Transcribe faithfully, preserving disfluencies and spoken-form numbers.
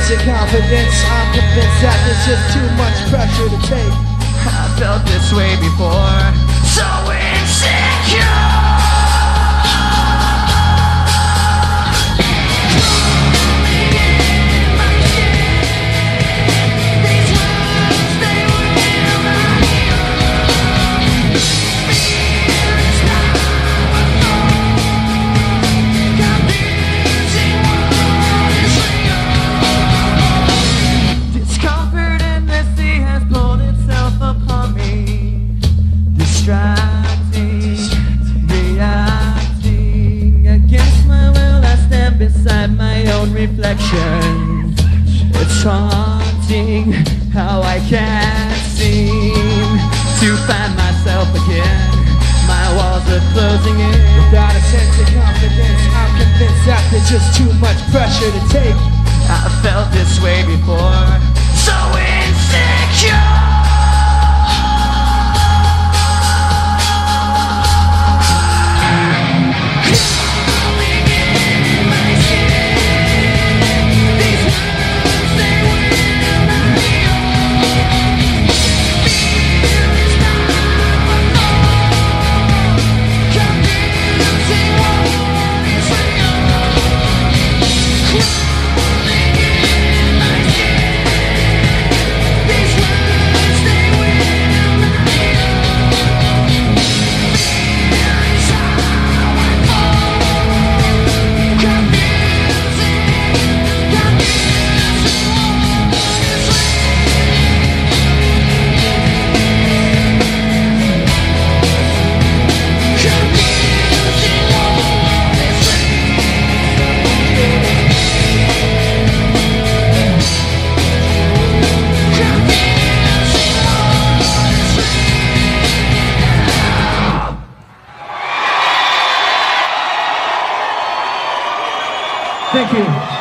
sense of confidence. I'm convinced that there's just too much pressure to take. I felt this way before, so insecure. Distracting, reacting against my will. I stand beside my own reflection. It's haunting how I can't seem to find myself again. My walls are closing in. Without a sense of confidence, I'm convinced that there's just too much pressure to take. I felt this way before, so insecure. Thank you.